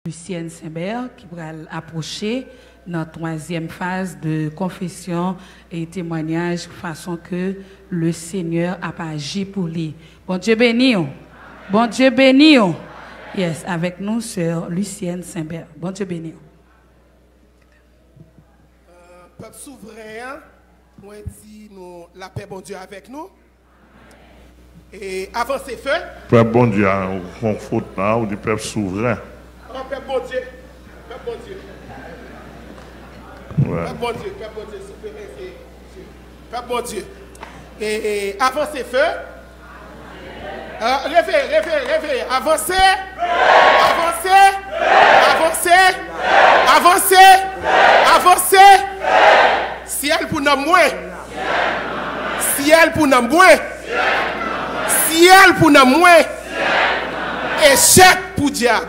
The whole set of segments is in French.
Lucienne Saint-Bert qui va approcher notre troisième phase de confession et témoignage façon que le Seigneur a agi pour lui. Bon Dieu béni. Bon Dieu béni. Yes, avec nous, sœur Lucienne Saint-Bert. Bon Dieu béni. Peuple souverain, moi dit nous la paix bon Dieu avec nous. Et avant ces feux. Peuple bon Dieu, on faute là, ou du peuple souverain. Oh, peuple bon Dieu. Peuple bon Dieu. Ouais. Peuple bon Dieu. Peuple bon Dieu. Souverain, peuple bon Dieu. Et avant ces feux. Réveillez. Avancez. Avancez. Avancez. Avancez. Avancez. Ciel pour nous moins. Ciel pour nous moins. Ciel pour nous moins. Échec pour diable.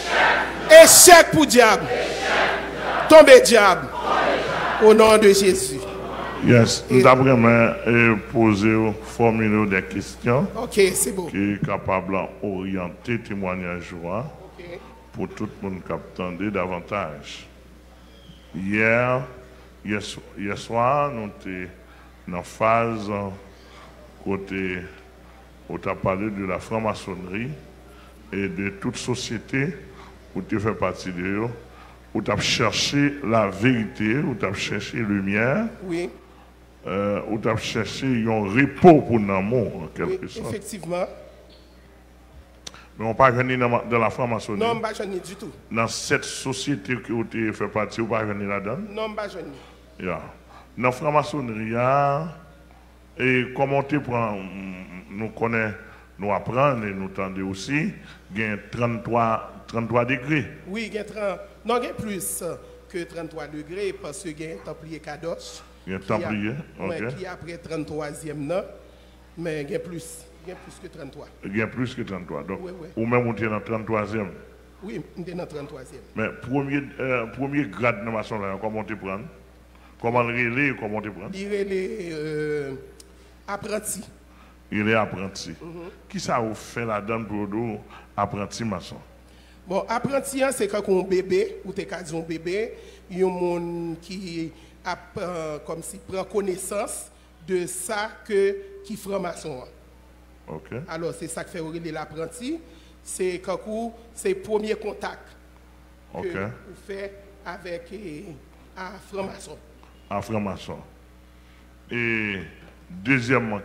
Échec pour diable. Tombez diable. Au nom de Jésus. Yes, nous avons posé, formuler des questions. Ok, c'est bon. Qui est capable d'orienter le témoignage pour tout le monde qui attendait davantage. Hier soir, nous étions dans la phase côté où tu as parlé de la franc-maçonnerie et de toute société où tu fais partie de eux, où tu as cherché la vérité, où tu as cherché la lumière. Oui. Où tu as cherché un repos pour l'amour, en quelque sorte. Effectivement. Mais on ne pas venir dans la franc-maçonnerie. Non, pas venir du tout. Dans cette société que tu fais partie, on ne pas venir là-dedans. Non, pas venir. Yeah. Dans la franc-maçonnerie, et comment tu prends, nous connaissons, nous apprenons et nous tendons aussi, il y a 33 degrés. Oui, il y a 30. Non, il y a plus que 33 degrés parce qu'il y a un Templier Kadosh. Il y a un Templier, ok. Qui après 33e, non, mais il y a plus. Il y a plus que 33. Il y a plus que 33. Donc, oui, oui. Ou même on est dans 33e. Oui, on est dans 33e. Mais premier grade de maçon, comment tu prends? Comment le relais, comment tu prends? Il est apprenti. Il est apprenti. Qui ça vous fait là-dedans pour nous, apprenti maçon? Bon, apprenti, c'est quand on bébé, ou t'es qu'à dire un bébé, il y a un monde qui comme si prend connaissance de ça qui franc-maçon. Ok. Alors, c'est ça que fait l'apprenti. C'est quand c'est le premier contact que vous faites avec un franc-maçon. Un franc-maçon. Et deuxièmement,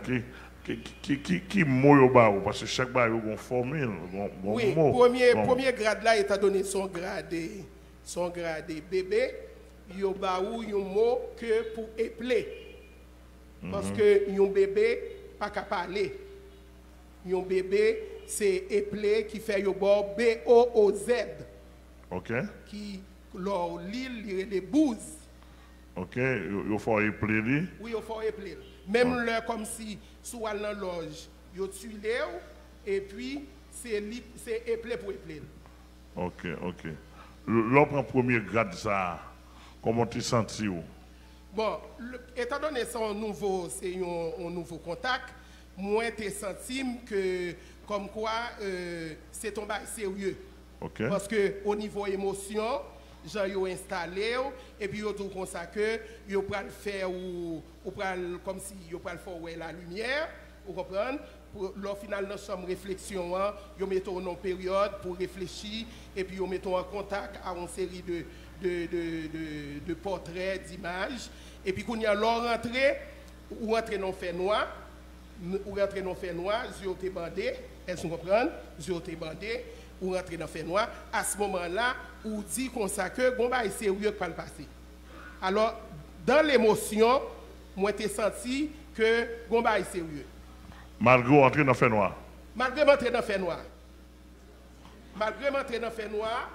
qui mot parce que chaque barre a une formule. Oui, premier grade là, étant donné son grade bébé, il y a un mot que pour épeler. Parce que un bébé pas qu'à parler. Un bébé, c'est épeler qui fait le bord B-O-O-Z. OK. Qui, l'île, il y a les bouses. OK, il faut épeler. Oui, il faut épeler. Même là, comme si, sous la loge, il y a tuilé, et puis, c'est épeler pour épeler. OK. L'on prend premier grade, ça, comment tu sens? Bon, étant donné son nouveau, c'est un nouveau contact, moi, tu senti que, comme quoi, c'est ton bail sérieux. Okay. Parce que au niveau émotion, j'ai installé, et puis, tout comme ça que, yo pral faire, ou pral, comme si yo pral faire la lumière, vous comprenez? Au final, nous sommes réflexion, yo mettons une période pour réfléchir, et puis yo mettons en contact à une série de portraits, d'images, et puis quand y a leur rentrée, ou rentrer dans le fait noir, ou rentrer dans le fait noir, yeux te bandé, est-ce que vous comprenez? Yeux te bandé, ou rentrer dans le fait noir, à ce moment-là, ou dit qu'on sait que bon bah c'est sérieux que pas le passé. Alors, dans l'émotion, moi j'ai senti que bon bah c'est sérieux. Malgré entrer dans le fait noir. Malgré m'entrer dans le fait noir. Malgré m'entrer dans le fait noir,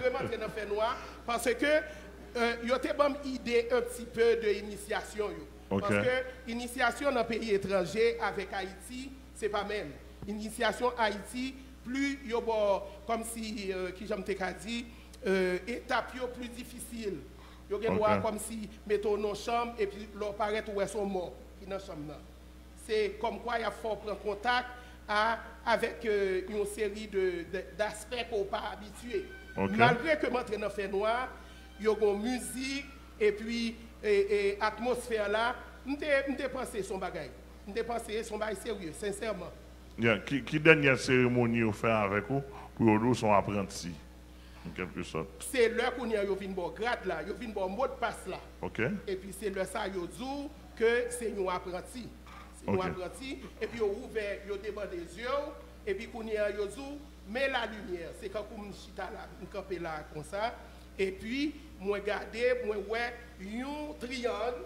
parce que yo te bonne idée un petit peu de initiation. Okay. Parce que initiation dans un pays étranger avec Haïti, c'est pas même. Initiation Haïti, plus yo bon, comme si, qui j'aime te dit, étape plus difficile. Yo gen voir comme si mettons nos chambres et puis leur paraît où sont morts qui dans chambre. C'est comme quoi il faut prendre contact avec une série d'aspects qu'on pas habitué. Malgré que m'entre dans fait noir, il y a une musique et puis atmosphère là, m'te pensé son bagage. M'te pensé son bagage sérieux, sincèrement. Qui dernière cérémonie vous fait avec vous pour vous son apprenti en quelque sorte? C'est l'heure qu'on y a vinn bon grade là, yo vinn bon mot de passe là. OK. Et puis c'est le ça yo dit que c'est un apprenti. C'est un apprenti et puis yo ouvert, yo demandé des yeux et puis qu'on y a yo dit mais la lumière, c'est quand on chita là, on camper là comme ça et puis moi regarder, moi ouais un triangle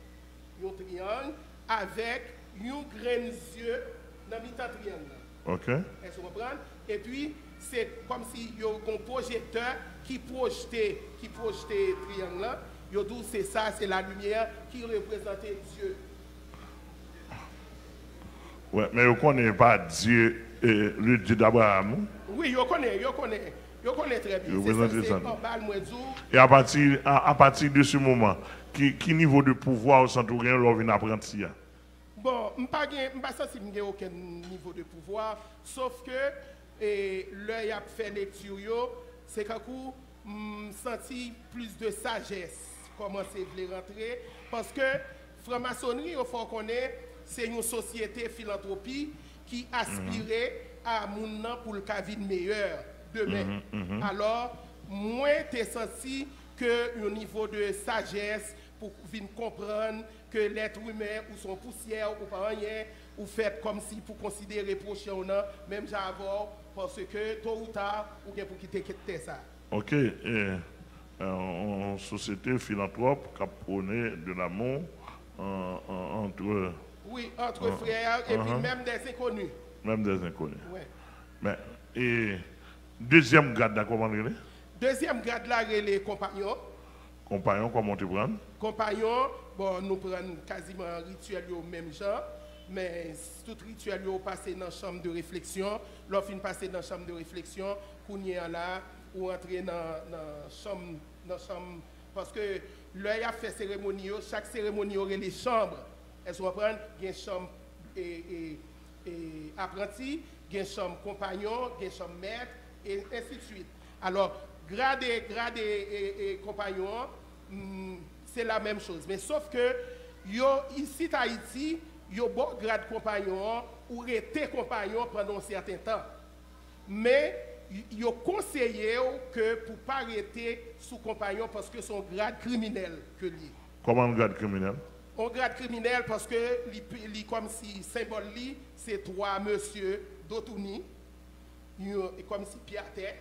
avec un grain yeux dans mi-temps triangle. OK. Est-ce que vous comprenez? Et puis c'est comme si il y a un projecteur qui projetait triangle là. Yo dit c'est ça, c'est la lumière qui représentait Dieu. Ouais, mais vous connaissez pas Dieu, le Dieu d'Abraham? Oui, je connais très bien. C'est en bas moi dit. Et à partir de ce moment, qui niveau de pouvoir au centre rien lors d'un apprenti? Bon, je ne suis pas sensible à aucun niveau de pouvoir, sauf que l'œil a fait lecture, c'est qu'à coup, je senti plus de sagesse, comment c'est rentrer, parce que franc-maçonnerie, il faut connaître, c'est une société philanthropie qui aspirait à mon nom pour le vie meilleur demain. Alors, moi, tu as senti que un niveau de sagesse pour venir comprendre que l'être humain ou son poussière ou pas rien ou fait comme si pour considérer prochain même j'avais parce que tôt ou tard ou bien pour quitter ça. OK. En société philanthrope qui prône de l'amour entre frères et puis même des inconnus. Même des inconnus. Ouais. Mais et deuxième grade là comment on Deuxième grade là les compagnons. Compagnons, comment tu prends? Compagnons, bon, nous prenons quasiment un rituel au même genre, mais tout rituel est passé dans la chambre de réflexion. Lorsqu'on passe dans la chambre de réflexion, qu'on y est là, ou entrer dans la chambre, parce que l'œil a fait cérémonie, chaque cérémonie aurait les chambres. Elles sont prendre, il y a une chambre et apprenti, il y a une chambre compagnon, il y a une chambre maître, et ainsi de suite. Alors, grade et compagnon, c'est la même chose. Mais sauf que, ici, à Haïti, il y a bon grade compagnon ou rester compagnon pendant un certain temps. Mais, il y a conseillé que pour ne pas arrêter sous compagnon parce que son grade criminel que lui. Comment un grade criminel? Un grade criminel parce que, comme si symbole c'est trois monsieur d'Otouni, comme si Pierre Terre.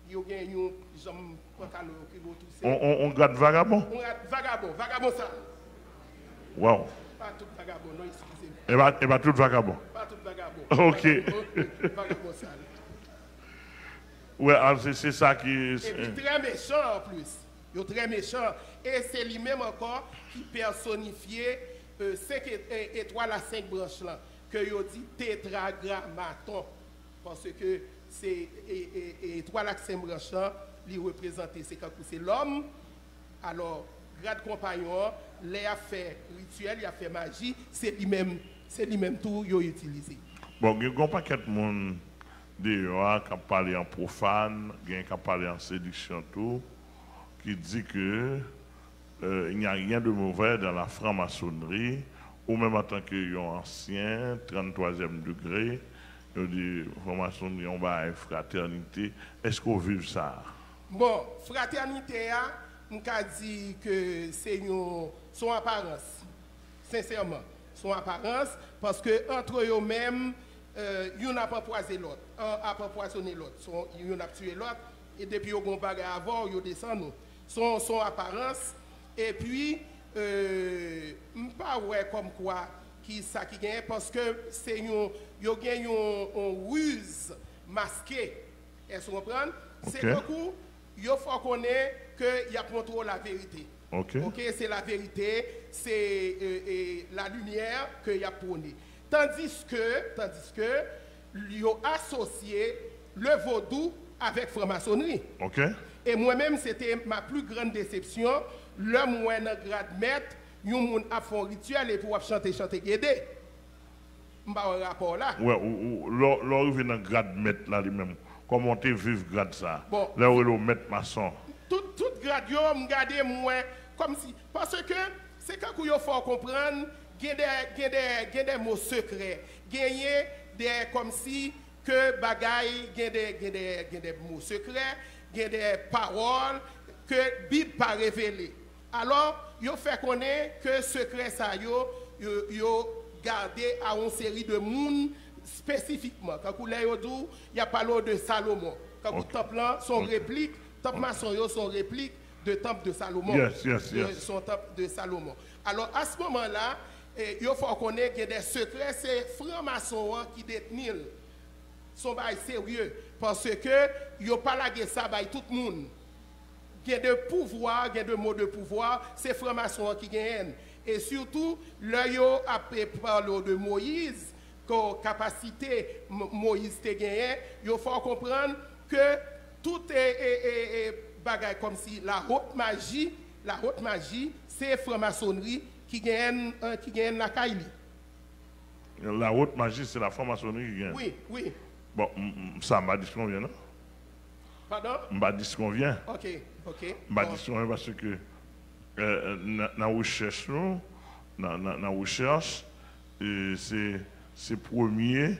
On garde vagabond? On garde vagabond ça. Wow. Pas tout vagabond, non, excusez-moi. Et pas tout vagabond? Pas tout vagabond. OK. Vagabond ça. Ouais, c'est ça qui... Et puis très méchant en plus. Il est très méchant. Et c'est lui-même encore qui personnifiait 5 étoiles à 5 branches là. Que il dit tétragrammaton. Parce que c'est étoile à 5 branches là, lui représenter c'est l'homme. Alors, grade compagnon, il a fait rituel, il a fait magie, c'est lui-même tout qu'il a utilisé. Bon, il n'y a pas de monde qui a parlé en profane, qui a parlé en séduction, tout, qui dit que il n'y a rien de mauvais dans la franc-maçonnerie, ou même en tant qu'ancien, 33e degré, il dit franc-maçonnerie, on va fraternité. Est-ce qu'on vit ça? Bon, fraternité, on a dit que c'est son apparence, sincèrement, son apparence, parce que entre eux-mêmes, ils n'ont pas poisonné l'autre, un n'a pas poisonné l'autre, ils n'ont pas tué l'autre, et depuis qu'ils ont bagarre avant, ils descendent. Son apparence, et puis, pas ouais comme quoi, qui ça qui gagne, parce que c'est une ruse masquée. Est-ce que vous comprenez? C'est beaucoup, il faut connaître qu'il y a contrôle la vérité. OK, c'est la vérité, c'est la lumière qu'il y a prôné. Tandis que, il a associé le vaudou avec franc-maçonnerie. OK. Et moi-même, c'était ma plus grande déception. L'homme où un grade maître, il a fait un rituel et pour chanter guédé. Je n'ai pas un rapport là. Ouais, l'on vient dans grade maître là lui-même. comment tu vivre grade ça. Bon. Là où le maître maçon. Tout grade yo m'garder moi comme si parce que c'est quand il faut comprendre il y a des mots secrets, gagner des comme si que bagaille il y a des mots secrets, il y a des paroles que Bible pas révélé. Alors, yo fait connaître que secret ça yo gardé à une série de monde spécifiquement. Quand vous l'avez dit, il y a parlé de Salomon. Quand vous temple son réplique, temple maçon yo son réplique de temple de Salomon. Yes. Son temple de Salomon. Alors à ce moment-là, il faut connaître qu'il y a des secrets, c'est franc-maçon qui détiennent son bail sérieux parce que il a pas lagué ça by tout le monde. Il y a de pouvoir, il y a de mots de pouvoir, c'est franc-maçon qui gagne. Et surtout, là, il a parlé de Moïse, que capacité Moïse te gagné, il faut comprendre que tout est bagaille comme si la haute magie, c'est franc-maçonnerie qui gagne la Kaili. La haute magie, c'est la franc-maçonnerie qui gagne. Oui. Bon, ça m'a dit ce qu'on vient, non? Pardon? M'a dit ce qu'on vient. Ok. M'a dit ce qu'on vient parce que dans la recherche, c'est premier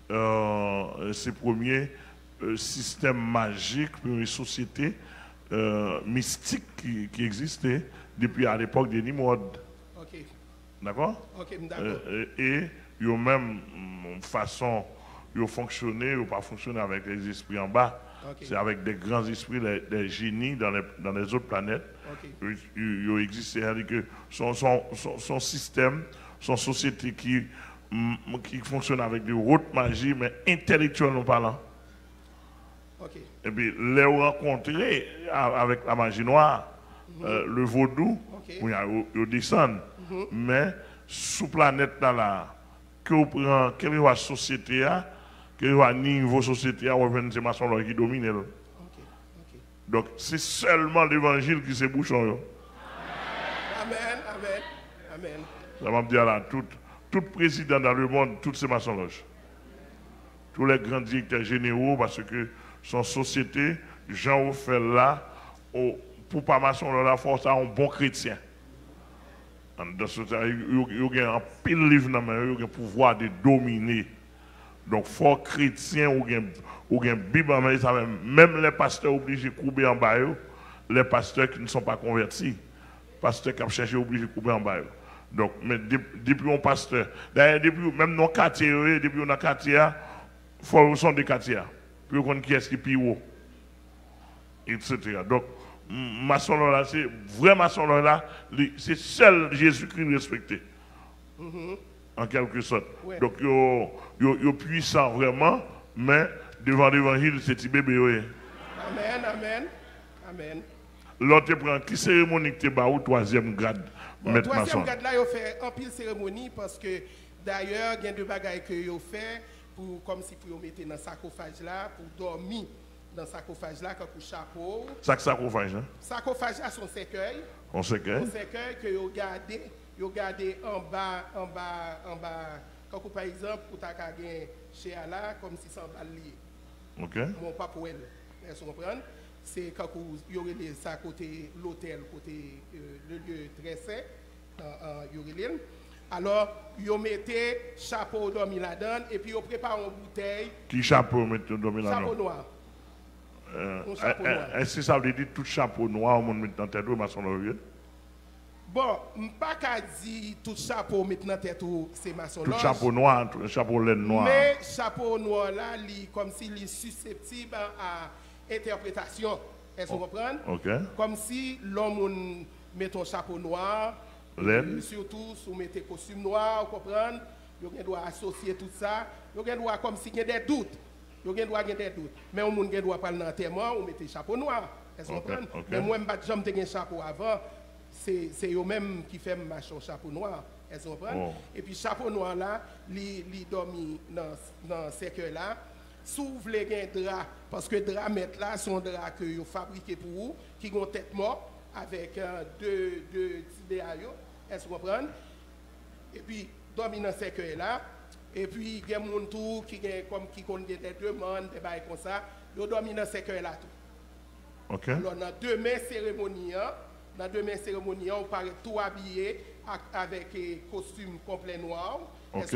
système magique, une société mystique qui existait depuis à l'époque de Nimrod. Ok. D'accord? Ok, d'accord. Et il y a même façon de fonctionner ou pas fonctionner avec les esprits en bas. Okay. C'est avec des grands esprits, des génies dans les autres planètes. Okay. Il existe, c'est-à-dire que son système, son société qui fonctionne avec de haute magie, mais intellectuellement parlant. Okay. Et puis, les rencontrer avec la magie noire, le vaudou, ils descendent. Mais sous planète là, que vous prenez, quelle est la société, quel est le niveau de société, c'est maçon qui domine. Donc, c'est seulement l'évangile qui se bouche en eux. Amen. Ça va me dire là, tout président dans le monde, toutes ces maçons-loges. Tous les grands directeurs généraux, parce que son société, Jean fait là, pour pas maçon là, force à un bon chrétien. Dans ce temps, il y a un pile livre dans main, il y a un pouvoir de dominer. Donc, fort chrétien, ou un Bible, même les pasteurs obligés de couper en bas, les pasteurs qui ne sont pas convertis, pasteurs qui ont cherché obligés de couper en bas. Donc, mais depuis un pasteur, d'ailleurs, même dans le quartier, depuis dans le quartier, il faut son des quartiers, puis on qui est-ce qui est plus haut, etc. Donc, maçon là, c'est vrai maçon là, c'est seul Jésus-Christ respecté. En quelque sorte. Ouais. Donc, il est puissant vraiment, mais devant l'évangile, c'est petit bébé. Oui. Amen. L'autre prend qui cérémonie que tu as au troisième grade? Bon, troisième grade là, il fait un pile cérémonie parce que d'ailleurs, il y a deux bagailles que il fait comme si pour mettre dans le sarcophage là, pour dormir dans le sarcophage là, comme chapeau. Sarcophage, hein? Sarcophage à son cercueil. On cercueil. Son cercueil que vous gardez en bas, quand par exemple, pour ta gagner chez Allah, comme si sans balle. Ok. Mon papa, vous comprenez? C'est quand vous y aurait ça côté l'hôtel, côté le lieu très saint, alors, vous mettez chapeau dormi là-dedans et puis vous préparez une bouteille. Qui chapeau mettez dormi là-dedans? Chapeau noir. Est-ce que ça veut dire tout chapeau noir, on met dans tête ou maçon l'oriel? Bon, je ne peux pas dire tout chapeau maintenant tête ou c'est maçon. Tout chapeau noir, tout chapeau laine noir. Mais chapeau noir là, comme s'il est susceptible à interprétation. Est-ce que vous comprenez? Okay. Comme si l'homme met ton chapeau noir, surtout si vous mettez costume noir, vous comprenez? Vous doit associer tout ça. Vous doit comme s'il y a des doutes. Vous doit des doutes. Mais on doit parler dans l'enterrement, vous mettez chapeau noir. Est-ce que vous comprenez? Mais moi, je n'ai pas chapeau avant. C'est eux-mêmes qui font machin chapeau noir. Est-ce que vous comprenez? Et puis chapeau noir là, il dormi dans ce cercueil là. S'ouvre les draps, parce que draps mettre là sont draps que vous fabriquez pour vous, qui ont tête morte avec deux idéaux. Est-ce que vous comprenez? Et puis, dormi dans ce cercueil là. Et puis, il y a des gens qui connaissent des demandes, des bails comme ça. Yo dormi dans 5 heures là tout. OK. Alors dans demain cérémonie, on paraît tout habillé avec costume complet noir. OK.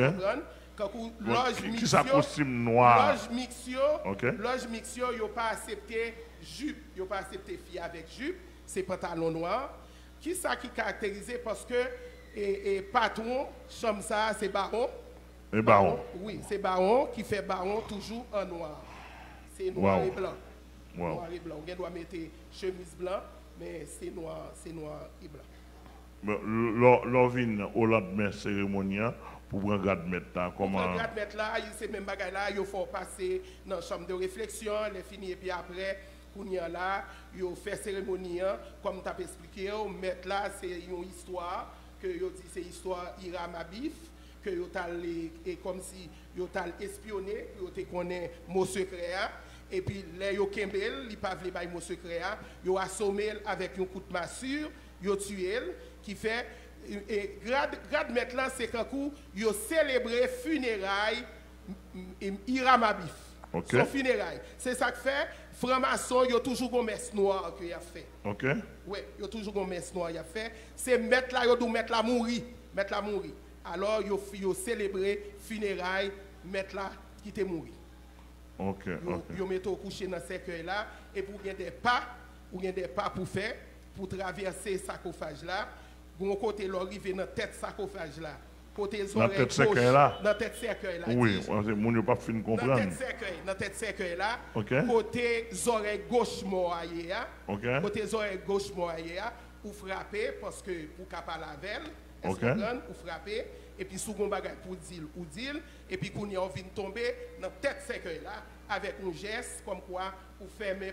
Loge ça costume noir? Loge mixio, yo pas accepté jupe, yo pas accepté fille avec jupe, c'est pantalon noir. Qui ça qui caractérisé parce que patron comme ça c'est baron. Et baron. Oui, c'est baron qui fait baron toujours en noir. C'est noir et blanc. Wow. Noir et blanc. On doit mettre chemise blanc, mais c'est noir et blanc. L'ovine au lendemain cérémonie pour prendre garde maintenant comment pour prendre garde là, c'est même bagaille là, il faut passer dans la chambre de réflexion, les finir et puis après kounya là, il fait cérémonie comme tu as expliqué, mettre là c'est une histoire que yo dit c'est histoire Hiram Abif que yo et comme si yo t'a espionné, yo te connaît mot secret et puis les yo kembel, il pas vle bay mot secret, yo assommé avec un coup de massue, yo tué qui fait et grade maintenant c'est quand yo célébrer funérailles Hiram Abif. Okay. Son funérailles. C'est ça que fait franc-maçon yo toujours une messe noire que y a fait. OK. Oui, yo toujours une messe noire y a fait. C'est mettre là yo do mettre la mourir, Alors yo célébrer funérailles mettre là qui te mourir. OK. Yo mettre au coucher dans cercueil là et pour gagner des pas pour faire pour traverser sarcophage là. Gon côté l'arrivé dans tête sarcophage là. Côté oreilles gauche dans tête cercueil là. Oui, mon yo pas fin comprendre. Dans tête cercueil là. Okay. Côté oreilles gauche moyen OK. Côté oreilles gauche moyen ou frapper parce que pour capable laver. OK. Ou frapper et puis sous gon bagage pour dire et puis qu'on y vient tomber dans tête cercueil là avec un geste comme quoi pour fermer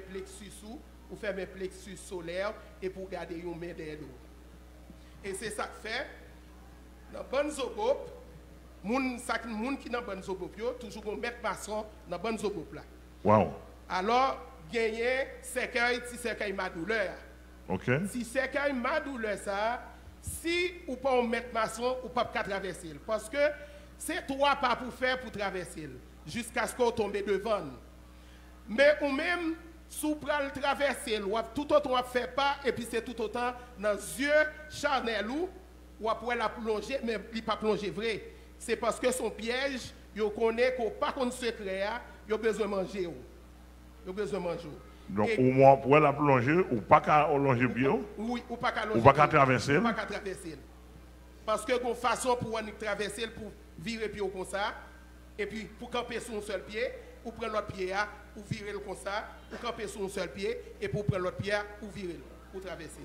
plexus solaire et pour garder une main derrière. Et c'est ça que fait, dans bonne zobop, moun qui dans bonne zobop, toujours un maître maçon dans bonne zobop là. Wow. Alors, gagner cercueil, si cercueil ma douleur. OK. Si cercueil ma douleur ça, si ou pas un maître maçon, ou pas traverser. Parce que c'est toi pas pour faire pour traverser, jusqu'à ce qu'on tombe devant. Mais ou même, sous pral traverser, tout autant on fait pas, et puis c'est tout autant dans les yeux charnels ou après la plonger, mais il pas plonger vrai. C'est parce que son piège, il connaît qu'on pas qu'on secret, il a besoin de manger. Il a besoin de manger. Donc, au moins, pour la plonger, ou pas qu'à longer pied? Oui, ou pas qu'à longer. Ou pas qu'à traverser? Ou pas qu'à traverser. Parce que une façon pour traverser, pour virer pied comme ça, et puis pour camper sur un seul pied, ou prendre l'autre pied, ou virer comme ça, ou camper sur un seul pied, et pour prendre l'autre pied, ou virer, ou traverser.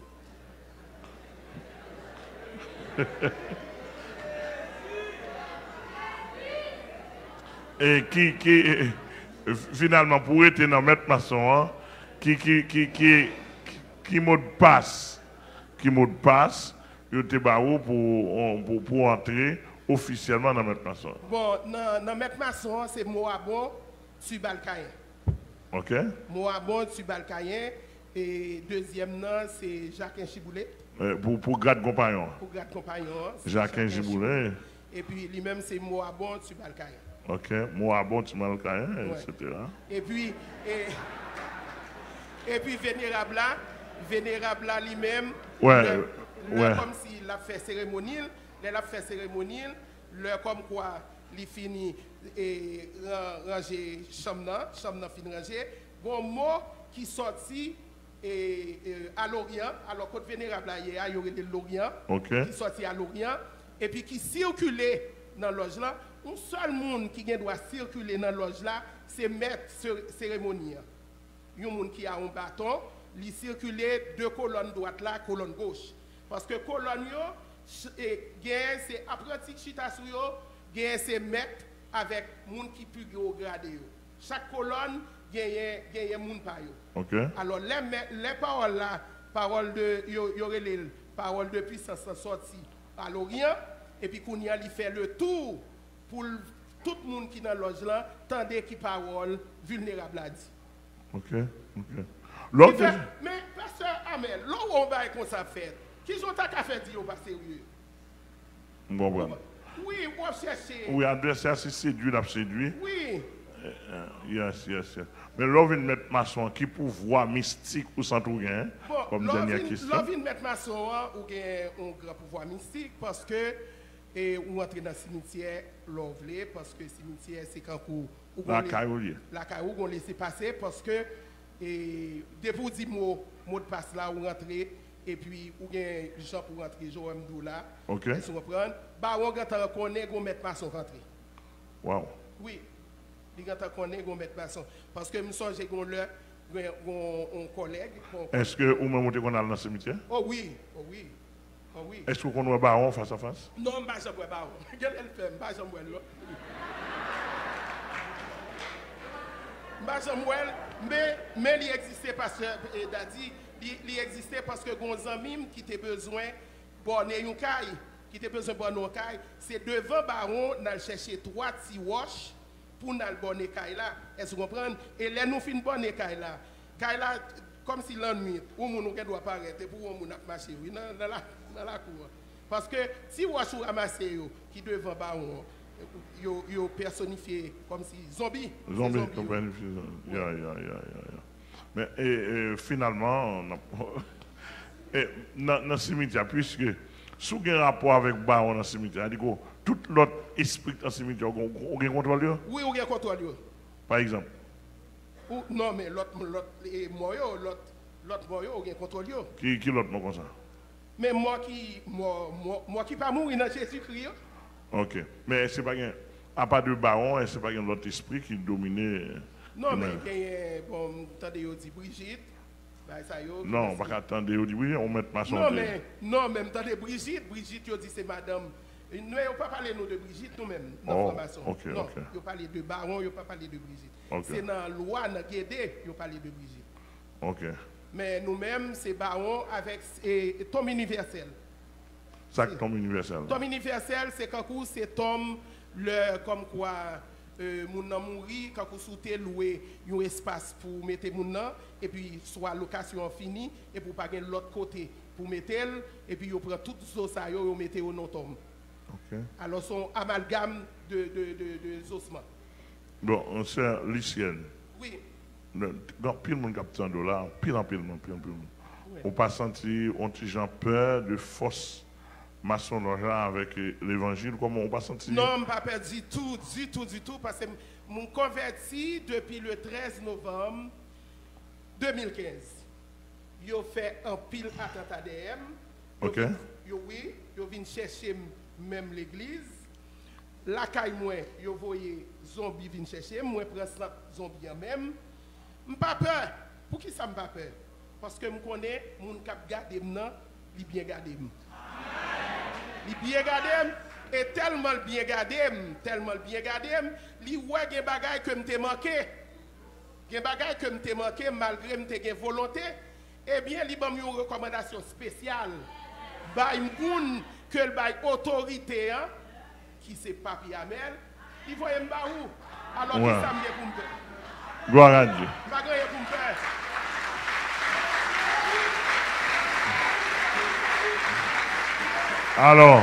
Et qui finalement, pour être dans maître maçon, qui mot de passe, il te barreau pour entrer officiellement dans maître maçon. Bon, dans maître maçon, c'est Moabon Subalcayen. OK. Moabon Subalcayen. Et deuxième nom, c'est Jacques Chiboulet. Pour grade compagnon. Pour grade compagnon. Jacques Chiboulet. Et puis lui-même, c'est Moabon Subalcayen. OK. Moabon Subalcayen, etc. Et puis, Vénérable là lui-même. Ouais. Comme s'il a fait cérémonie. Il a fait cérémonie. Comme quoi, il finit et ranger chambre fin ranger. Bon mot qui sorti à l'Orient, alors quand vénérable il y a l'Orient, qui sorti à l'Orient, et puis qui circulait dans loge là. Un seul monde qui doit circuler dans loge là, c'est maître cérémonie. Il y a un monde qui a un bâton, il circule deux colonnes droite là, colonne gauche. Parce que colonne c'est apprenti chita sur yo, c'est maître avec monde qui plus gros gradé. Chaque colonne gagne moun pa yo. Okay. Alors les paroles là, paroles de puissance sont sorties à l'Orient et puis qu'on y a fait le tour pour tout le monde qui dans loge là, tandis qui parole vulnérable a dit. OK. Mais pasteur Amel, là où on va comme ça fait, qui ont ta fait dire pas sérieux. Bon. Oui, on cherche. Oui, adversaire c'est séduit, l'a séduit. Oui. Yes. Mais là, on vient mettre maçon qui pouvoir mystique ou sans tout gain, comme dernière question. Là, on vient mettre maçon ou un grand pouvoir mystique parce que on entre dans le cimetière, l'ovlé, parce que le cimetière, c'est quand la caille. La caille, on laisse passer parce que depuis vous dites mot de passe là, ou rentrer, et puis ou bien gens pour rentrer, Joël là. Ok. Vous comprenez? Bah, on reconnaît qu'on met maçon rentrer. Wow. Oui. On reconnaît qu'on met maçon. Parce que je me sens que j'ai un collègue. Est-ce que vous me montez qu'on a dans le cimetière? Oh oui, oh oui. Oh oui. Est-ce qu'on voit baron face à face? Non, je ne vais pas baron. Quel est le fait? Je ne vais pas Samuel, mais il existait parce que Dadi, il existait parce que les amis qui ont besoin de bonner une caille, qui ont besoin de bonner une caille, c'est devant baron d'aller chercher 3 petits wash pour nous bonner caille là. Est-ce que vous comprenez? Et là nous finissons bonner caille là. Caille là comme si l'ennui, où nous ne doit pas arrêter pour nous marcher dans la cour. Parce que si vous avez ramassé qui devant baron, yo personnifié comme si zombie. Zombie, Mais finalement, dans le cimetière, puisque si vous avez un rapport avec baron dans le cimetière, tout l'autre esprit dans le cimetière, vous avez contrôle? Oui, vous avez contrôle. Par exemple? Non, mais l'autre moyo, vous avez contrôle. Qui l'autre comme ça? Mais moi qui pas mourir dans Jésus-Christ. Ok. Mais c'est pas bien. À part de baron, c'est pas l'autre esprit qui domine. Non, mais bon, attendez, on dit Brigitte. Non, pas attendre, on dit oui, on met maçon. Non, mais attendez, Brigitte, on dit c'est madame. Nous n'avons pas parlé de Brigitte nous-mêmes, dans la formation. Non, on parle de baron, on pas parlé de Brigitte. C'est dans la loi, dans Guédé, on parle de Brigitte. Ok. Mais nous-mêmes, c'est baron avec Tom universel. Ça, Tom universel. Tom universel, c'est quand c'est Tom, comme quoi, moun nan mouri, quand vous souhaitez louer un espace pour mettre moun nan, et puis soit location finie, et pour pas gagner l'autre côté pour mettre, et puis vous prenez tout ça, vous mettez au nom Tom. Ok. Alors, son amalgame de ossements. Bon, c'est lycéenne. Oui. Dans pile monde qui a $100, pile. Oui. On pas senti on gens peur de force maçonnerie avec l'évangile, comment on pas senti? Non, je ne pas peur du tout, parce que je me converti depuis le 13 novembre 2015. Je fait un pile attentat DM. Ok. Oui, je viens chercher même l'église. La caille moi, je voyais zombie venir chercher, moi prends ça zombie même. Je pas peur. Pour qui ça me pas peur? Parce que je connais mon cap garder maintenant, il bien garder. Il bien gardé et tellement bien gardé, il ouais des bagages que m'te manqué. Des bagages que m'te manqué malgré m'te volonté. Eh bien, il m'a mis une recommandation spéciale. Bail moun que le bail autorité hein, qui c'est Papi Amel, il voyait m'ba où. Alors ouais. Qui ça me pour me faire? Gloire à Dieu. Pas grand pour me faire. Alors,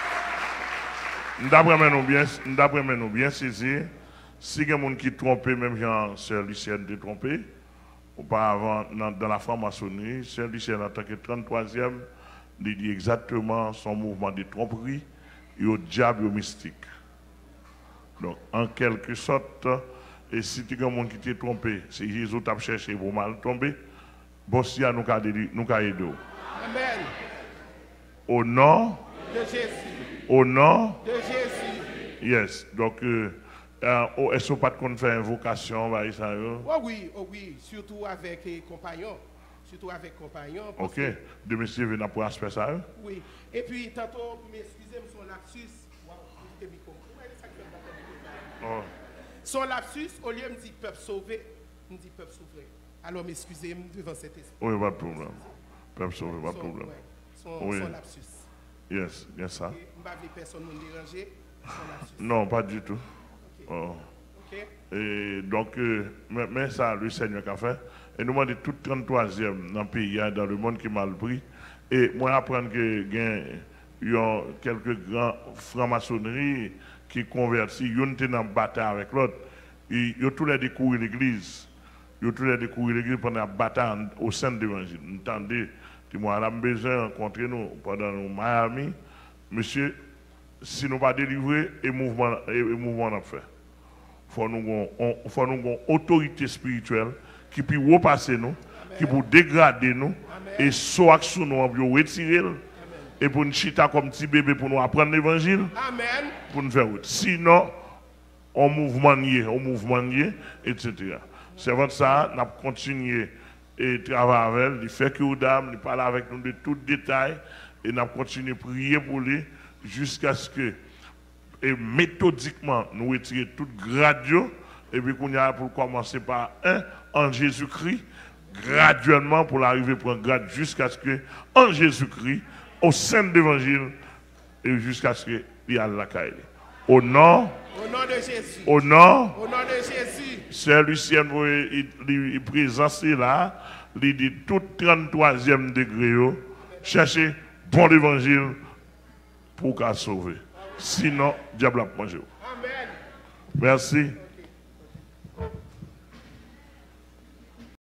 d'après nous bien saisir, si il y a des gens qui trompent, même Jean, Sœur Lucienne de trompé, auparavant dans la franc-maçonnerie, Sœur Lucienne en tant que 33e, il dit exactement son mouvement de tromperie et au diable et au mystique. Donc, en quelque sorte, et si tu as des gens qui t'ont trompé, si Jésus t'a cherché pour mal tomber, bon, si nous avons aidé. Amen. Au nom de Jésus. Au nom de Jésus. Yes. Donc, est-ce qu'on pas de faire invocation? Oh oui. Surtout avec les compagnons. Ok. De monsieur venir pour aspect ça? Oui. Et puis, tantôt, excusez-moi, son lapsus. Son lapsus, au lieu de me dire peuple sauvé, me dit peuple sauvé. Alors, m'excusez-moi devant cet esprit. Oui, pas de problème. Peuple sauvé, pas de problème. Son lapsus. Yes, bien ça. Je ne vais pas personne nous déranger. Non, pas du tout. Okay. Oh. Okay. Et donc, mais ça, le Seigneur a fait. Et nous demandons tout 33e dans le pays, dans le monde qui m'a pris. Et moi, apprendre que il y a quelques grands francs-maçonneries qui convertissent, ils ont une bataille avec l'autre. ils ont tous les découvert l'église. Ils ont tous les découvert l'église pendant la bataille au sein de l'évangile. Nous entendez, moi, on a besoin de rencontrer nous pendant nous Miami. Monsieur, si nous ne pas délivrer, et mouvement on a fait. Il faut nous avoir une autorité spirituelle qui peut repasser nous, qui peut dégrader nous, et soit sur nous, pour retirer, et pour nous chita comme petit bébé pour nous apprendre l'évangile, pour nous faire autre. Sinon, on mouvement etc. C'est votre ça, nous avons continué et travailler avec elle, il fait que dame, il parle avec nous de tout détail, et nous avons continué à prier pour lui jusqu'à ce que, et méthodiquement, nous retirer toute graduation, et puis qu'on y a pour commencer par un en Jésus-Christ, graduellement pour l'arriver pour un grade jusqu'à ce que, en Jésus-Christ, au sein de l'évangile, et jusqu'à ce qu'il y ait la caille. Au nom de Jésus. Au nom de Jésus. Sœur Lucienne, il présente là, il dit tout 33e degré, cherchez bon l'évangile pour qu'à sauver. Sinon, diable a mangé. Amen. Merci.